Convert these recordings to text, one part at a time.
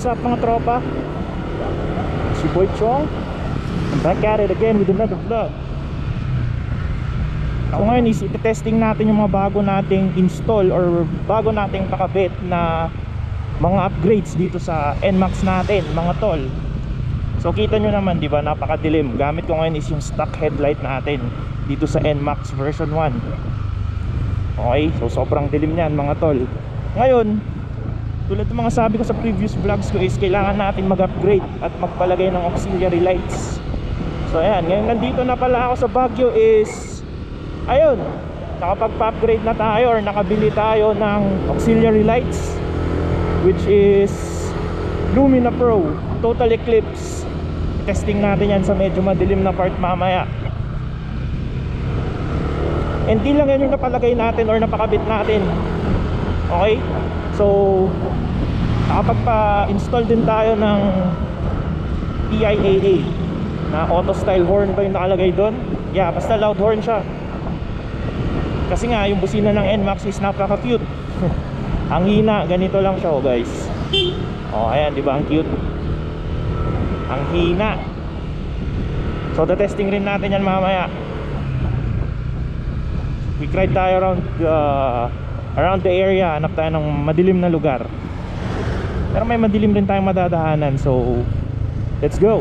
What's up mga tropa? Si Boy Chong. I'm back at it again with another vlog. Ako ngayon is iti-testing natin yung mga bago nating install or bago nating pakabit na mga upgrades dito sa NMAX natin, mga tol. So kita nyo naman, di ba, napakadilim. Gamit ko ngayon is yung stock headlight natin dito sa NMAX version 1. Okay, so sobrang dilim niyan mga tol. Ngayon, tulad ng mga sabi ko sa previous vlogs ko is kailangan natin mag-upgrade at magpalagay ng auxiliary lights. So ayan, ngayon nandito na pala ako sa Baguio is ayun, nakapag-upgrade na tayo or nakabili tayo ng auxiliary lights, which is Lumina Pro Total Eclipse. Testing natin yan sa medyo madilim na part mamaya. And di lang yan yung napalagay natin or napakabit natin. Okay, so nakapagpa-install din tayo ng PIAA na auto style horn ba yung nakalagay doon? Yeah, basta loud horn siya. Kasi nga yung busina ng NMAX is napaka-cute. Ang hina, ganito lang siya, oh guys. Oh, ayan, di ba ang cute? Ang hina. So testing rin natin yan mamaya. We ride tayo around the area, hanap tayo ng madilim na lugar. Pero may madilim din tayong madadaanan, so let's go.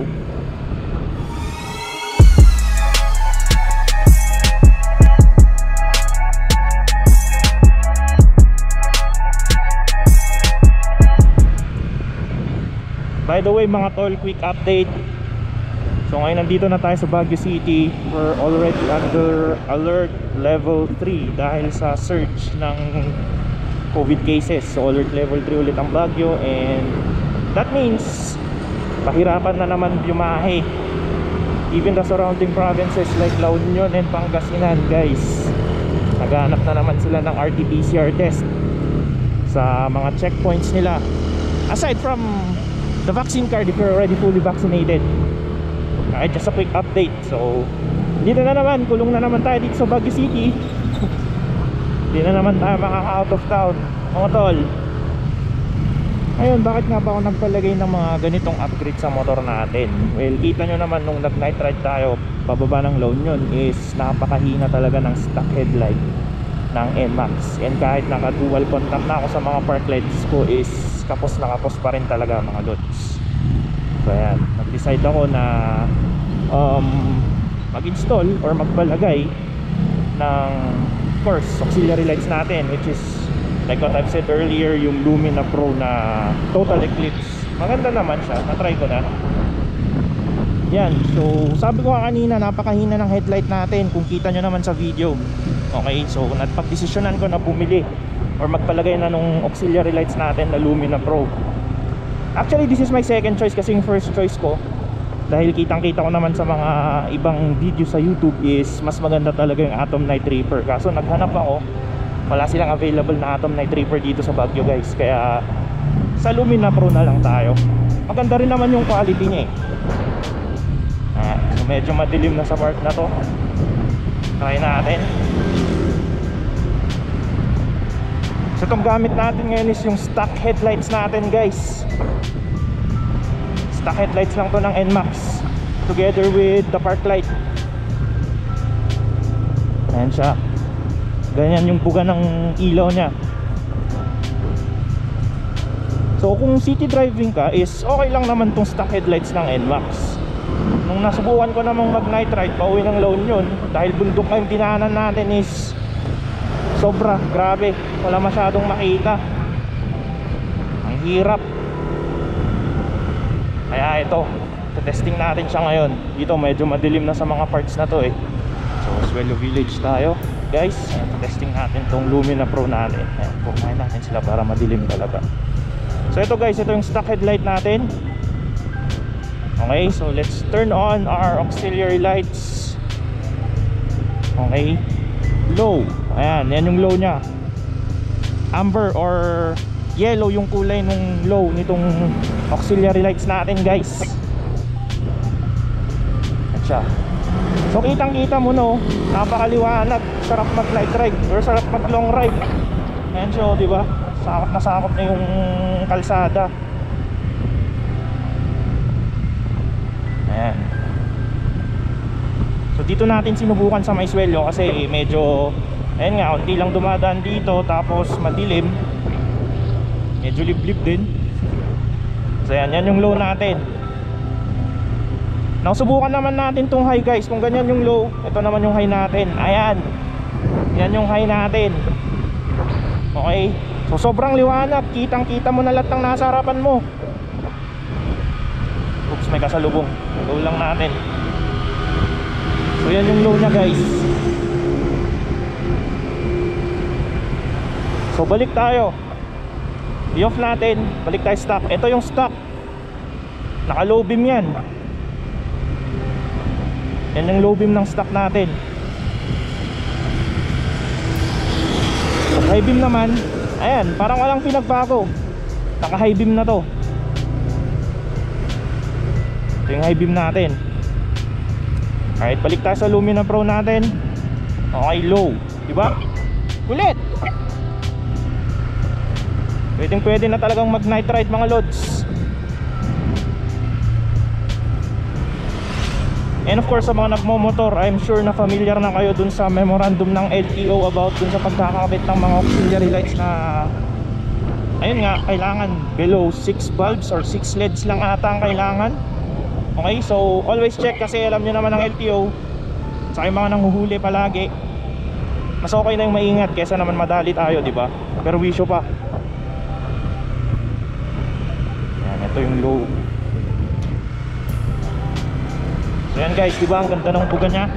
By the way mga tol, quick update. So ngayon nandito na tayo sa Baguio City. We're already under alert level 3 dahil sa surge ng COVID cases. So alert level 3 ulit ang Baguio, and that means pahirapan na naman biyahe. Even the surrounding provinces like La Union and Pangasinan, guys, naghahanap na naman sila ng RT-PCR test sa mga checkpoints nila. Aside from the vaccine card if you're already fully vaccinated. Okay, just a quick update. So dito na naman, kulong na naman tayo dito sa Baguio City. Hindi na naman tayo makaka-out of town mga tol. Ayun, bakit nga ba ako nagpalagay ng mga ganitong upgrade sa motor natin? Well, kita nyo naman nung nag-night ride tayo pababa ng La Union is napakahina talaga ng stock headlight ng NMAX. And kahit naka-dual contact na ako sa mga park lights ko is kapos na kapos pa rin talaga mga lods. So ayan, nag-decide ako na mag-install or magpalagay ng, of course, auxiliary lights natin, which is like what I've said earlier, yung Lumina Pro na Total Eclipse. Maganda naman siya, na-try ko na. Yan, so sabi ko kanina, napakahina ng headlight natin kung kita nyo naman sa video. Okay, so nagpag-desisyonan ko na bumili or magpalagay na nung auxiliary lights natin na Lumina Pro. Actually, this is my second choice kasi yung first choice ko, dahil kitang-kita ko naman sa mga ibang video sa YouTube, is mas maganda talaga yung Atom Night Reaper. Kaso naghanap ako, wala silang available na Atom Night Reaper dito sa Baguio, guys. Kaya sa Lumina Pro na lang tayo. Maganda rin naman yung quality niya eh. So medyo madilim na sa part na to. Try natin. So itong gamit natin ngayon is yung stock headlights natin, guys. Stock headlights lang to ng NMAX together with the park light. Ayan siya. Ganyan yung buga ng ilaw niya. So kung city driving ka is okay lang naman tong stock headlights ng NMAX. Nung nasubukan ko namang mag night ride pauwi ng La Union, dahil bundok na yung dinaanan natin is sobra, grabe, wala masyadong makita. Ang hirap. Kaya ito, testing natin siya ngayon. Dito medyo madilim na sa mga parts na to eh. So Swello Village tayo, guys. Testing natin tong Lumina Pro natin. Ayan, kumain natin sila para madilim talaga. So ito guys, ito yung stock headlight natin. Okay, so let's turn on our auxiliary lights. Okay, low. Ayan, yan yung low nya. Amber or yellow yung kulay nung low nitong auxiliary lights natin, guys. At siya. So kitang kita mo no, napakaliwanag. Sarap mag night ride or sarap mag long ride. Ayan siya, diba? Sakop na yung kalsada. Ayan. So dito natin sinubukan sa Maisuelo kasi medyo, ayun nga, unti lang dumadaan dito, tapos madilim, medyo liblib din. So yan yung low natin. Nasubukan naman natin tong high guys. Kung ganyan yung low, ito naman yung high natin. Ayan, yan yung high natin. Okay, so sobrang liwanag, kitang kita mo na lahat ng nasa harapan mo. Oops, may kasalubong. Low lang natin. So yan yung low nya guys. So balik tayo, i-off natin, balik tayo stock. Ito yung stock, naka low beam yan. Yan yung low beam ng stock natin. Pag high beam naman, ayan, parang walang pinagbago. Naka high beam na to. Ito yung high beam natin. Alright, balik tayo sa Lumina Pro natin. Okay, low, diba? Ulit. Pwede na talagang mag night ride mga lods. And of course sa mga nagmomotor, I'm sure na familiar na kayo dun sa memorandum ng LTO about dun sa pagkakakabit ng mga auxiliary lights na, ayun nga, kailangan below 6 bulbs or 6 LEDs lang ata ang kailangan. Okay, so always check kasi alam nyo naman ng LTO, sa yung mga nanghuhuli palagi, mas okay na yung maingat kesa naman madali tayo, diba? Pero wisyo pa. Yan, ito yung low. So yan guys, diba ang ganda ng buga nya.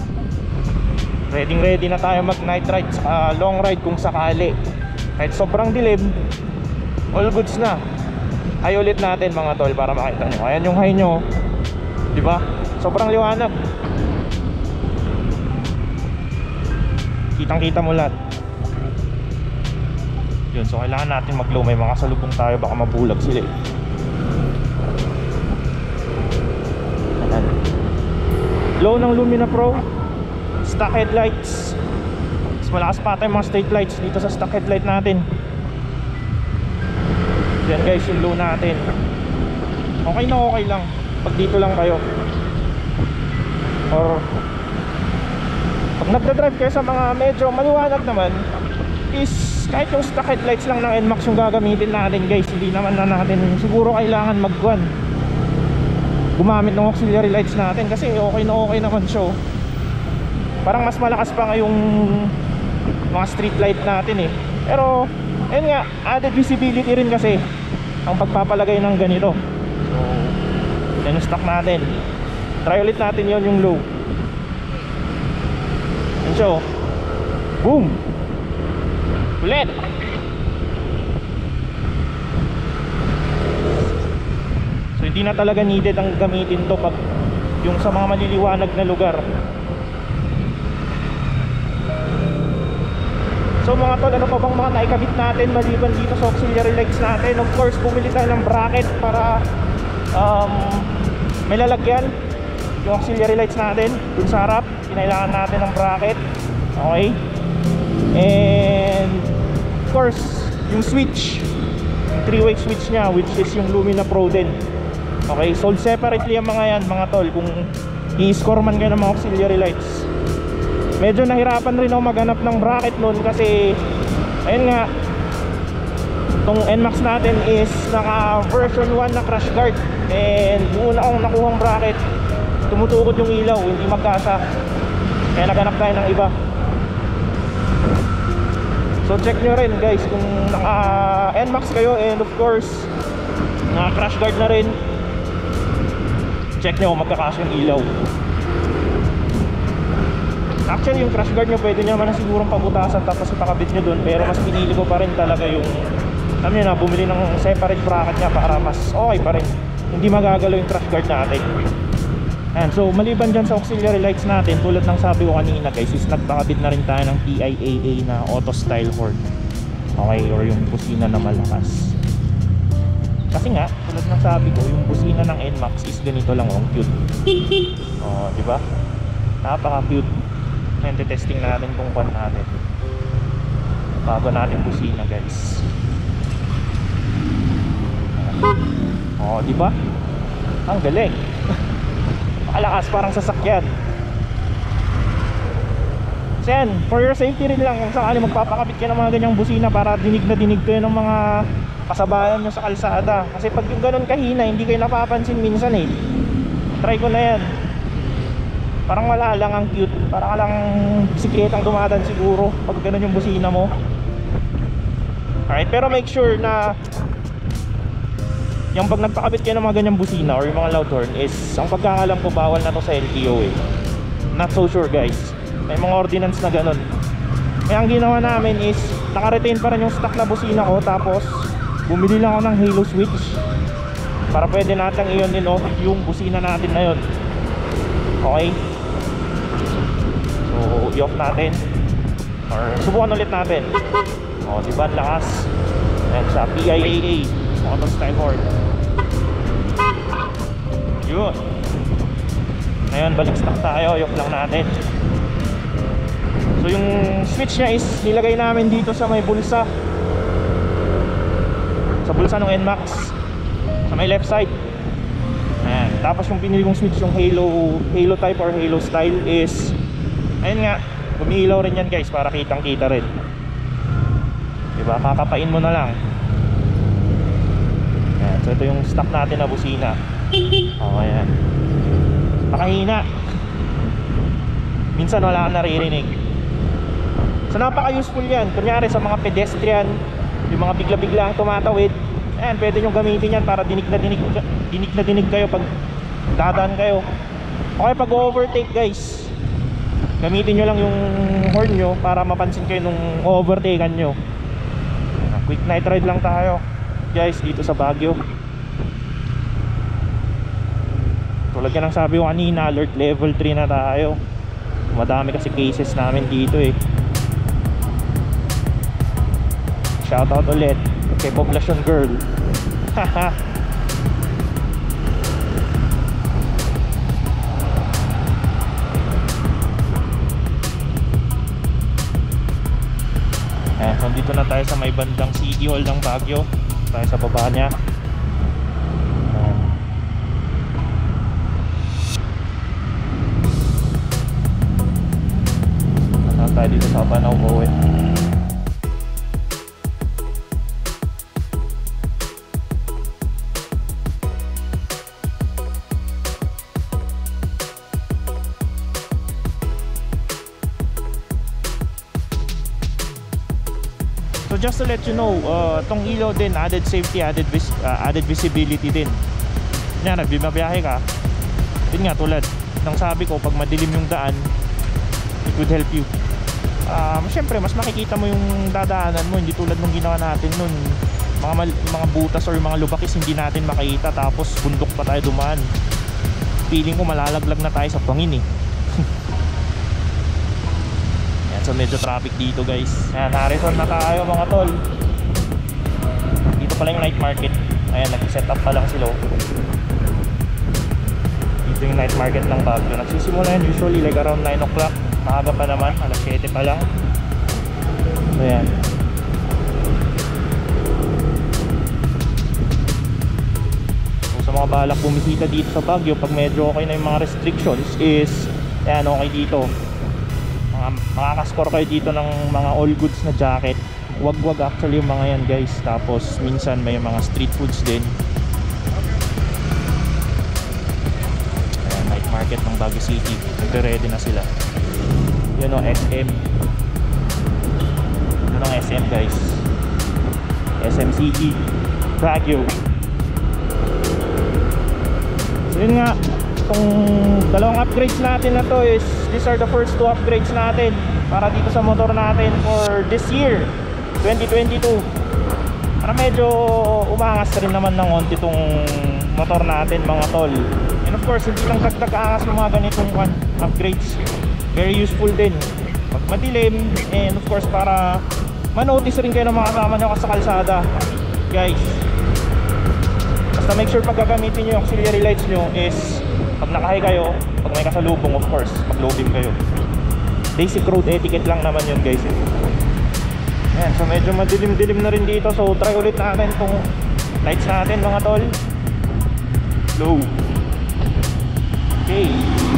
Ready na tayo mag night ride, long ride kung sakali. Kahit sobrang dilim, all goods na. High ulit natin mga tol para makita nyo. Ayan yung high nyo, diba? Sobrang liwanag, kitang kita mo lahat. Yun, so kailangan natin mag low. May mga salubong tayo, baka mabulag sila eh. Low ng Lumina Pro, stock headlights. Mas malakas pa tayo mga state lights dito sa stock headlight natin. Yan guys yung low natin. Okay na okay lang pag dito lang kayo, or pag nagdadrive kayo sa mga medyo maliwanag naman, is kahit yung stock headlights lang ng NMAX yung gagamitin natin guys. Hindi naman na natin siguro kailangan gumamit ng auxiliary lights natin kasi okay naman siya. Parang mas malakas pa nga yung mga street light natin eh. Pero ayun nga, added visibility rin kasi ang pagpapalagay ng ganito. So yan yung stock natin. Try ulit natin yon, yung low. Yan siya, boom, ulit. Hindi na talaga needed ang gamitin to pag yung sa mga maliliwanag na lugar. So mga tol, ano pa bang mga naikabit natin maliban dito sa auxiliary lights natin? Of course, bumili tayo ng bracket para may lalagyan yung auxiliary lights natin dun sa harap. Kinailangan natin ng bracket. Okay. And of course, yung switch, yung 3-way switch nya, which is yung Lumina Pro din. Okay, sold separately ang mga yan mga tol. Kung i-score man kayo ng mga auxiliary lights, medyo nahirapan rin ako maghanap ng bracket nun kasi ayun nga, itong NMAX natin is naka version 1 na crash guard. And yung una akong nakuhang bracket, tumutukod yung ilaw, hindi magkasa. Kaya naghanap tayo ng iba. So check nyo rin guys kung naka NMAX kayo, and of course naka crash guard na rin, check nyo kung magkakasya yung ilaw. Actually yung crash guard nyo pwede nyo naman na sigurong pabutasan tapos ipakabit nyo dun, pero mas pinili ko pa rin talaga yung, alam nyo na, bumili ng separate bracket nya para mas okay pa rin, hindi magagalaw yung crash guard natin. And so maliban dyan sa auxiliary lights natin, tulad ng sabi ko kanina guys, is nagpakabit na rin tayo ng TIAA na auto style horn. Okay, or yung busina na malakas. Kasi nga, tulad ng sabi ko, yung busina ng NMAX is ganito lang, ang cute. Oh, di ba? Napaka-cute. And testing natin kung pan natin. Bago natin busina, guys. Oh, di ba? Ang galing. napakalakas, parang sasakyan. So yan, for your safety rin lang, kung sakali magpapakabit ka ng mga ganyang busina para dinig na dinig kayo ng mga kasabayan nyo sa kalsada. Kasi pag yung ganun kahina, hindi kayo napapansin minsan eh. Try ko na yan. Parang wala lang, ang cute. Parang lang bisikletang dumadaan siguro pag ganun yung busina mo. Alright, pero make sure na yung pag nagpakabit kayo ng mga ganyang busina or yung mga loud horn is, ang pagkakalam ko bawal na to sa LTO eh. Not so sure guys. May mga ordinance na ganun. Kaya ang ginawa namin is naka-retain pa rin yung stock na busina ko, tapos bumili lang ako ng halo switch para pwede natin i-on and off yung busina natin na yun. Okay, so i-off natin or subukan ulit natin. O diba, lakas. Ayan sa PIAA Moto Style Horn. Yun. Ngayon balik stock tayo, i-off lang natin. So yung switch niya is nilagay namin dito sa may bulsa, sa bulsa ng NMAX, sa may left side. Ayan. Tapos yung pinili kong switch, yung Halo type or Halo style is, ayun nga, gumiilaw rin yan guys para kitang kita rin. Diba, kakapain mo na lang. Ayan. So ito yung stock natin na busina. O ayan, makahina, minsan wala kang naririnig. So napaka-useful yan. Kunyari sa mga pedestrian, yung mga bigla-bigla ang tumatawid, ayan, pwede nyo gamitin yan para dinig na dinig kayo pag dadaan kayo. Okay, pag overtake guys, gamitin nyo lang yung horn nyo para mapansin kayo nung overtakean nyo. Quick night ride lang tayo guys dito sa Baguio. Tulad ka ng sabi ko kanina, alert level 3 na tayo. Madami kasi cases namin dito eh. Shoutout ulit kay Poblacion Girl. Haha. So dito na tayo sa may bandang City Hall ng Baguio. Tayo sa baba niya. Tayo dito sa Banaw Bowen. So just to let you know, tong ilaw din, added safety, added visibility din. Yan, nagbibiyahe ka, yun nga, tulad ng sabi ko, pag madilim yung daan, it would help you. Siyempre mas makikita mo yung dadaanan mo, hindi tulad nung ginawa natin nun, mga butas or mga lubakis hindi natin makita, tapos bundok pa tayo dumaan. Feeling ko malalaglag na tayo sa pangin eh. Yan, so medyo traffic dito guys. Ayan, Harrison na tayo mga tol. Dito pala yung night market. Ayan, nag-set up pa lang sila. Dito yung night market ng Baguio. Nagsisimula yan usually like around 9 o'clock. Maaga pa naman, alas 7 pa lang. So yan. So sa mga balak bumisita dito sa Baguio, pag medyo okay na yung mga restrictions is, ayan, okay dito. Makakascore kayo dito ng mga all goods na jacket. Wag actually yung mga yan guys. Tapos minsan may mga street foods din. Ayan, night market ng Baguio City. Nagre-ready na sila. Yun o, SM. Yun ang SM guys. SMCE Baguio. So yun nga, itong dalawang upgrades natin na to is, these are the first 2 upgrades natin para dito sa motor natin for this year 2022. Para medyo umangas rin naman ng konti itong motor natin mga tol. And of course, hindi lang dagdag-angas ng mga ganitong upgrades. Very useful din pag madilim, and of course para manotice rin kayo ng mga kasama nyo sa kalsada guys. Basta make sure pag gagamitin nyo yung auxiliary lights nyo is pag nakahay kayo, pag may kasalubong, of course pag low beam kayo. Basic road etiquette lang naman yun guys eh. Ayan, so medyo madilim-dilim na rin dito. So try ulit natin itong lights natin mga tol. Low. Okay.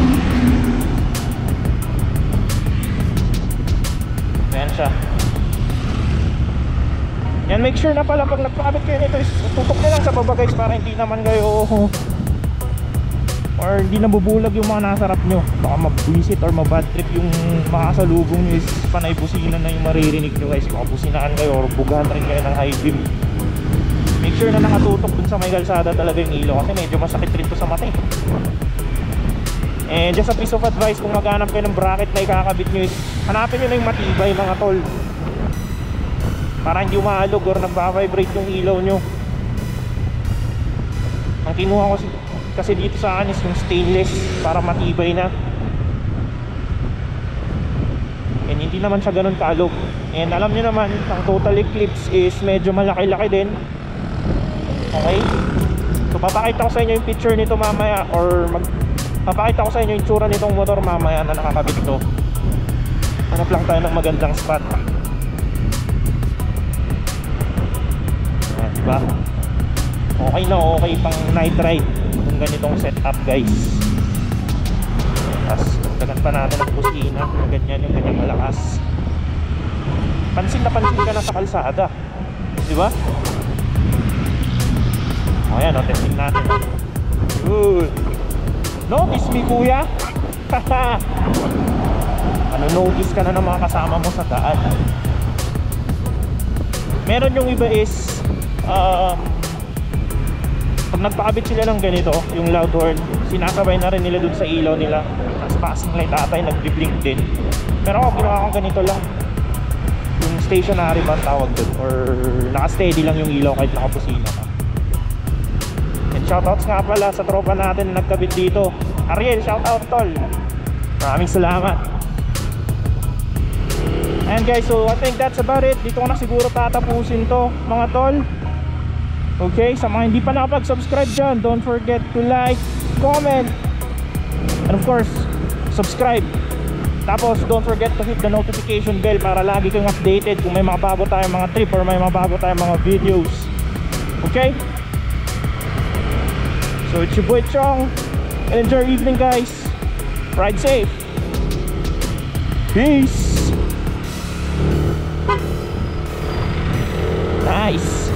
Ayan siya. Yan, make sure na pala pag nagpakabit kayo nito is tutok nyo lang sa baba guys, para hindi naman kayo or hindi nabubulag yung mga nasa harap nyo. Baka mabwisit or mabad trip yung makasalubong nyo, is panay busina na yung maririnig nyo guys. Baka businaan kayo or bugahan rin kayo ng high beam. Make sure na nakatutok dun sa may kalsada talaga yung ilaw, kasi medyo masakit rin to sa mata eh. And just a piece of advice, kung maghanap kayo ng bracket na ikakabit nyo is hanapin nyo na yung matibay mga tol, para hindi umaalog or nagpa-vibrate yung ilaw nyo. Ang kinuha ko kasi dito sa akin is yung stainless, para matibay na. And hindi naman siya ganun kaalog. And alam nyo naman, ang total eclipse is medyo malaki-laki din. Okay, so papakita ko sa inyo yung picture nito mamaya, or papakita ko sa inyo yung tsura nitong motor mamaya na nakakabit ito. Hanap lang tayo ng magandang spot. Ayan, diba? Okay na okay pang night ride yung ganitong setup guys. Tapos dagan pa natin ang busina, ganyan yung ganyang malakas. Pansin na pansin ka na sa kalsada, diba? O yan, testing natin. Good. Notice me kuya. Ano, notice ka na ng mga kasama mo sa daan. Meron yung iba is pag nagpakabit sila ng ganito, yung loud horn, sinasabay na rin nila dun sa ilaw nila. Tapos passing light atay, nagbi-blink din. Pero ako ginawa kong ganito lang, yung stationary ba tawag dun, or naka-steady lang yung ilaw kahit nakapusina ka. And shoutouts nga pala sa tropa natin na nagkabit dito. Ariel, shoutout tol, maraming salamat. And guys, so I think that's about it. Dito ko na siguro tatapusin to mga tol. Okay, sa mga hindi pa nakapag-subscribe dyan, don't forget to like, comment, and of course, subscribe. Tapos don't forget to hit the notification bell para lagi kayong updated kung may mga bago tayong mga trip or may mga bago tayong mga videos. Okay? So it's your boy Chong, and enjoy your evening guys. Ride safe. Peace. Nice.